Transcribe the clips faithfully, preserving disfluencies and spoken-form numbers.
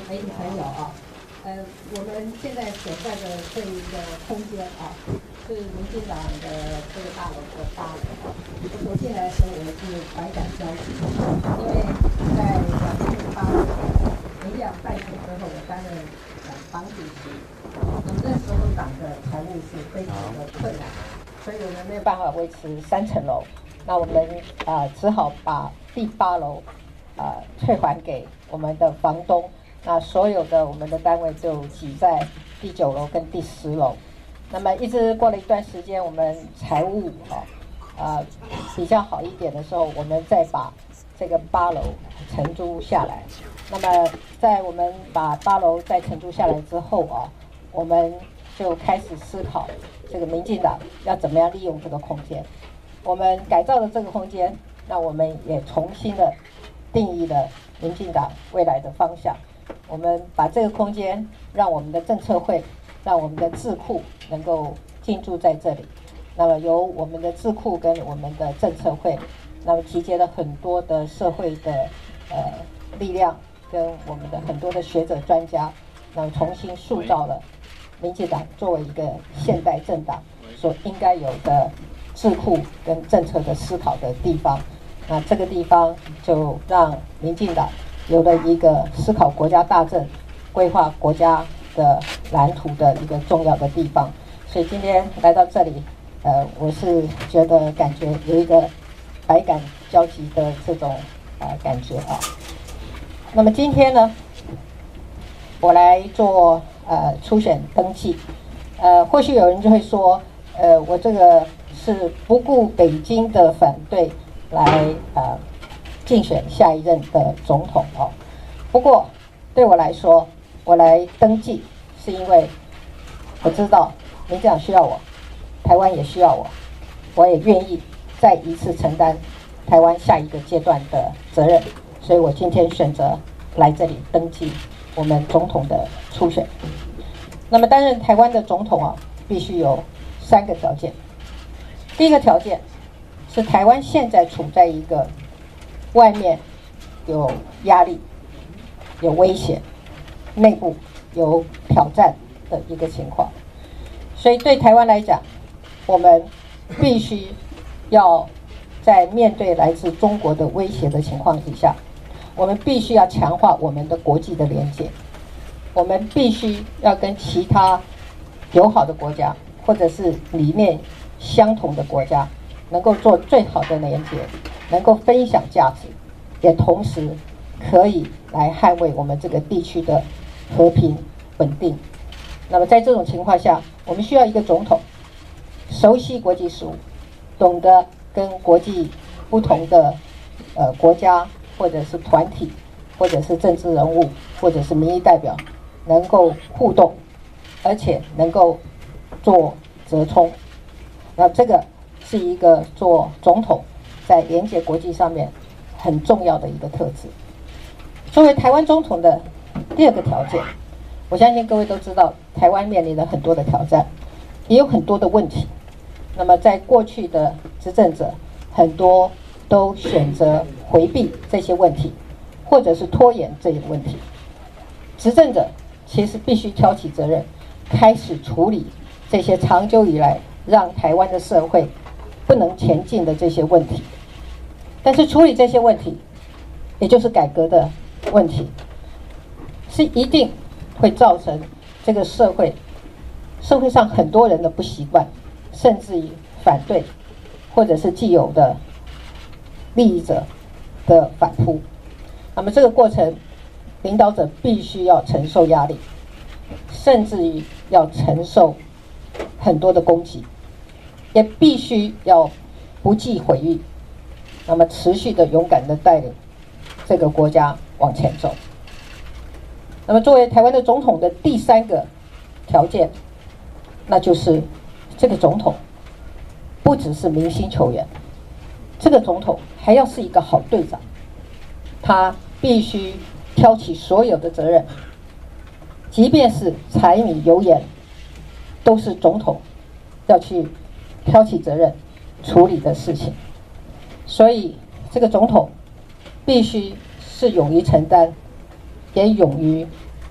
媒体朋友啊，呃，我们现在所在的这一个空间啊，是民进党的这个大楼的八楼啊。我走进来的时候，我是百感交集，因为在两千零八年民进党败选之后，我担任党主席，那么那时候党的财务是非常的困难，所以我们没有办法维持三层楼，那我们啊、呃、只好把第八楼啊、呃、退还给我们的房东。那所有的我们的单位就挤在第九楼跟第十楼，那么一直过了一段时间，我们财务啊呃比较好一点的时候，我们再把这个八楼承租下来。那么在我们把八楼再承租下来之后啊，我们就开始思考这个民进党要怎么样利用这个空间。我们改造了这个空间，那我们也重新的定义了民进党未来的方向。我们把这个空间让我们的政策会，让我们的智库能够进驻在这里。那么由我们的智库跟我们的政策会，那么集结了很多的社会的呃力量，跟我们的很多的学者专家，那么重新塑造了民进党作为一个现代政党所应该有的智库跟政策的思考的地方。那这个地方就让民进党有了一个思考国家大政、规划国家的蓝图的一个重要的地方。所以今天来到这里，呃，我是觉得感觉有一个百感交集的这种呃感觉啊。那么今天呢，我来做呃初选登记，呃，或许有人就会说，呃，我这个是不顾北京的反对来呃。竞选下一任的总统哦。不过对我来说，我来登记是因为我知道民进党需要我，台湾也需要我，我也愿意再一次承担台湾下一个阶段的责任，所以我今天选择来这里登记我们总统的初选。那么担任台湾的总统啊，必须有三个条件。第一个条件是台湾现在处在一个外面有压力、有威胁，内部有挑战的一个情况，所以对台湾来讲，我们必须要在面对来自中国的威胁的情况底下，我们必须要强化我们的国际的连接，我们必须要跟其他友好的国家或者是理念相同的国家能够做最好的连接，能够分享价值，也同时可以来捍卫我们这个地区的和平稳定。那么在这种情况下，我们需要一个总统熟悉国际事务，懂得跟国际不同的呃国家或者是团体或者是政治人物或者是民意代表能够互动，而且能够做折冲。那这个是一个做总统在连接国际上面很重要的一个特质。作为台湾总统的第二个条件，我相信各位都知道，台湾面临了很多的挑战，也有很多的问题。那么在过去的执政者，很多都选择回避这些问题，或者是拖延这些问题。执政者其实必须挑起责任，开始处理这些长久以来让台湾的社会不能前进的这些问题。但是处理这些问题，也就是改革的问题，是一定会造成这个社会社会上很多人的不习惯，甚至于反对，或者是既有的利益者的反扑。那么这个过程，领导者必须要承受压力，甚至于要承受很多的攻击，也必须要不计毁誉，那么持续的勇敢的带领这个国家往前走。那么作为台湾的总统的第三个条件，那就是这个总统不只是明星球员，这个总统还要是一个好队长，他必须挑起所有的责任，即便是柴米油盐，都是总统要去挑起责任处理的事情。所以这个总统必须是勇于承担，也勇于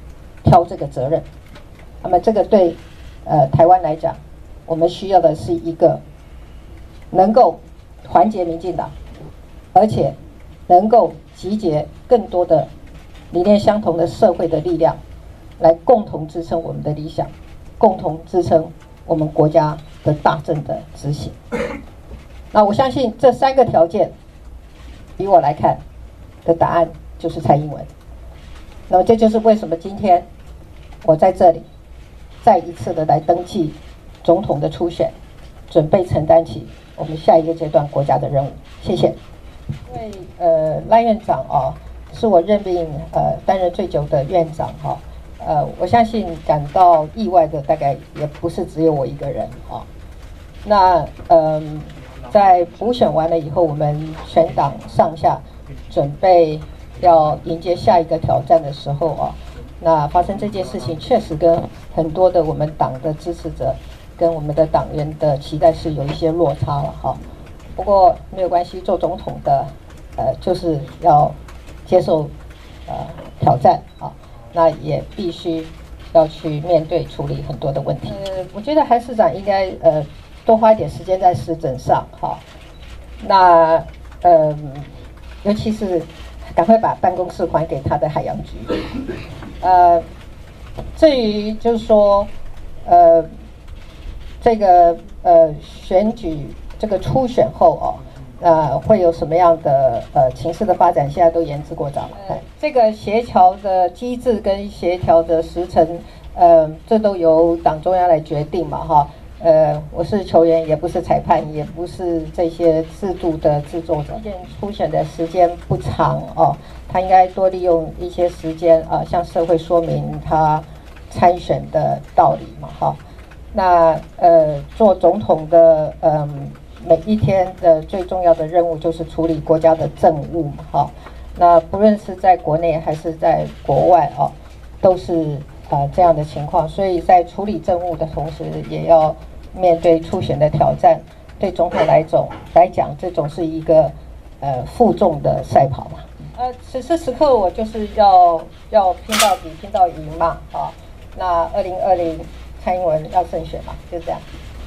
挑这个责任。那么这个对呃台湾来讲，我们需要的是一个能够团结民进党，而且能够集结更多的理念相同的社会的力量，来共同支撑我们的理想，共同支撑我们国家的大政的执行。那我相信这三个条件，以我来看的答案就是蔡英文。那么这就是为什么今天我在这里再一次的来登记总统的初选，准备承担起我们下一个阶段国家的任务。谢谢。因为呃赖院长啊，是我任命呃担任最久的院长哈、啊，呃我相信感到意外的大概也不是只有我一个人啊。那嗯、呃，在补选完了以后，我们全党上下准备要迎接下一个挑战的时候啊，那发生这件事情确实跟很多的我们党的支持者跟我们的党员的期待是有一些落差了哈。不过没有关系，做总统的呃就是要接受呃挑战啊，那也必须要去面对处理很多的问题。呃，我觉得韩市长应该呃多花一点时间在施政上哈。那呃尤其是赶快把办公室还给他的海洋局。呃，至于就是说呃这个呃选举。这个初选后哦，呃，会有什么样的呃情势的发展？现在都言之过早了。呃、这个协调的机制跟协调的时程，呃，这都由党中央来决定嘛，哈。呃，我是球员，也不是裁判，也不是这些制度的制作者。初选的时间不长哦，他应该多利用一些时间啊、呃，向社会说明他参选的道理嘛，哈。那呃，做总统的嗯。呃每一天的最重要的任务就是处理国家的政务嘛，哈。那不论是在国内还是在国外啊，都是呃这样的情况。所以在处理政务的同时，也要面对初选的挑战。对总统来种来讲，这种是一个呃负重的赛跑嘛。呃，此时此刻我就是要要拼到底，拼到赢嘛，啊。那二零二零蔡英文要胜选嘛，就这样。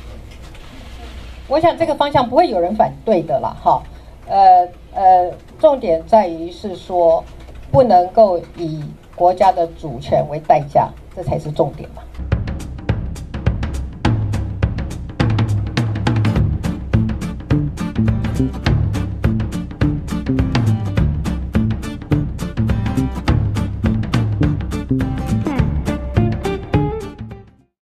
我想这个方向不会有人反对的啦，哈，呃呃，重点在于是说，不能够以国家的主权为代价，这才是重点嘛。